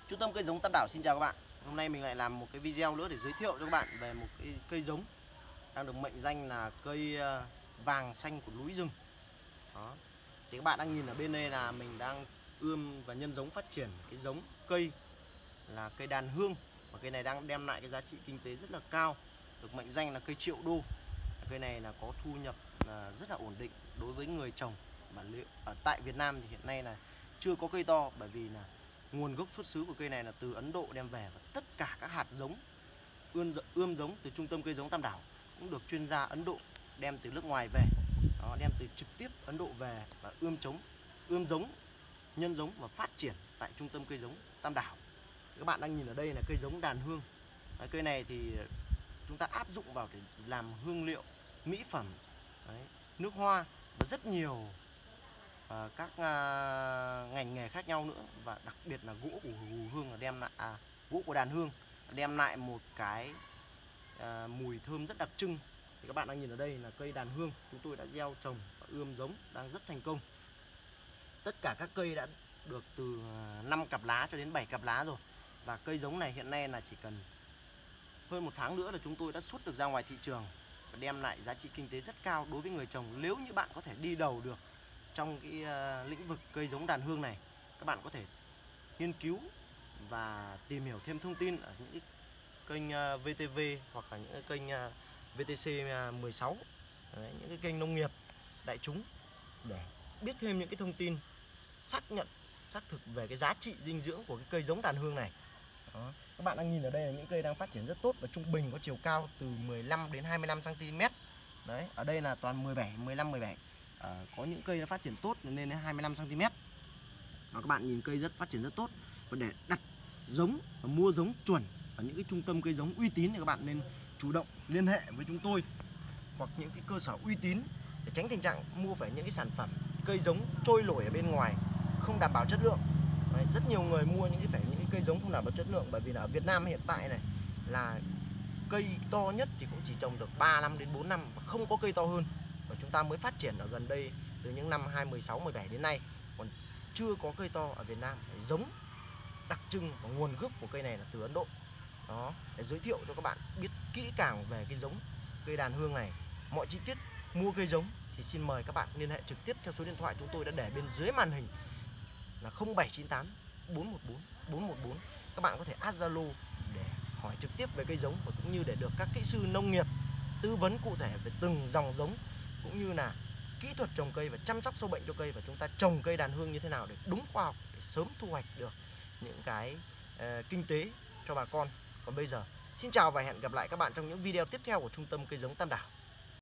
Trung tâm cây giống Tam Đảo xin chào các bạn. Hôm nay mình lại làm một cái video nữa để giới thiệu cho các bạn về một cái cây giống đang được mệnh danh là cây vàng xanh của núi rừng. Đó. Thì các bạn đang nhìn ở bên đây là mình đang ươm và nhân giống phát triển cái giống cây là cây đàn hương, và cây này đang đem lại cái giá trị kinh tế rất là cao, được mệnh danh là cây triệu đô. Cây này là có thu nhập rất là ổn định đối với người trồng. Mà ở tại Việt Nam thì hiện nay là chưa có cây to, bởi vì là nguồn gốc xuất xứ của cây này là từ Ấn Độ đem về, và tất cả các hạt giống ươm giống từ Trung tâm cây giống Tam Đảo cũng được chuyên gia Ấn Độ đem từ nước ngoài về. Đó, đem từ trực tiếp Ấn Độ về và ươm giống, nhân giống và phát triển tại Trung tâm cây giống Tam Đảo. Các bạn đang nhìn ở đây là cây giống đàn hương. Cây này thì chúng ta áp dụng vào để làm hương liệu, mỹ phẩm, nước hoa và rất nhiều các ngành nghề khác nhau nữa. Và đặc biệt là gỗ của hương là gỗ của đàn hương đem lại một cái mùi thơm rất đặc trưng. Thì các bạn đang nhìn ở đây là cây đàn hương chúng tôi đã gieo trồng và ươm giống đang rất thành công. Tất cả các cây đã được từ 5 cặp lá cho đến 7 cặp lá rồi. Và cây giống này hiện nay là chỉ cần hơn 1 tháng nữa là chúng tôi đã xuất được ra ngoài thị trường và đem lại giá trị kinh tế rất cao đối với người trồng. Nếu như bạn có thể đi đầu được trong cái lĩnh vực cây giống đàn hương này, các bạn có thể nghiên cứu và tìm hiểu thêm thông tin ở những cái kênh VTV hoặc là những cái kênh VTC 16, những cái kênh nông nghiệp đại chúng để biết thêm những cái thông tin xác thực về cái giá trị dinh dưỡng của cái cây giống đàn hương này. Đó. Các bạn đang nhìn ở đây là những cây đang phát triển rất tốt và trung bình có chiều cao từ 15 đến 25 cm. Đấy, ở đây là toàn 15 17. Có những cây nó phát triển tốt lên đến 25 cm. Đó, các bạn nhìn cây phát triển rất tốt. Và để đặt giống và mua giống chuẩn ở những cái trung tâm cây giống uy tín thì các bạn nên chủ động liên hệ với chúng tôi hoặc những cái cơ sở uy tín để tránh tình trạng mua phải những cái sản phẩm cây giống trôi nổi ở bên ngoài không đảm bảo chất lượng. Đấy, rất nhiều người mua những cái cây giống không đảm bảo chất lượng, bởi vì là ở Việt Nam hiện tại này là cây to nhất thì cũng chỉ trồng được 3 năm đến 4 năm và không có cây to hơn. Và chúng ta mới phát triển ở gần đây từ những năm 2016 17 đến nay, còn chưa có cây to ở Việt Nam. Giống đặc trưng và nguồn gốc của cây này là từ Ấn Độ. Đó, để giới thiệu cho các bạn biết kỹ càng về cái giống cây đàn hương này. Mọi chi tiết mua cây giống thì xin mời các bạn liên hệ trực tiếp theo số điện thoại chúng tôi đã để bên dưới màn hình là 0798 414 414. Các bạn có thể add Zalo để hỏi trực tiếp về cây giống và cũng như để được các kỹ sư nông nghiệp tư vấn cụ thể về từng dòng giống cũng như là kỹ thuật trồng cây và chăm sóc sâu bệnh cho cây, và chúng ta trồng cây đàn hương như thế nào để đúng khoa học để sớm thu hoạch được những cái kinh tế cho bà con. Còn bây giờ xin chào và hẹn gặp lại các bạn trong những video tiếp theo của Trung tâm cây giống Tam Đảo.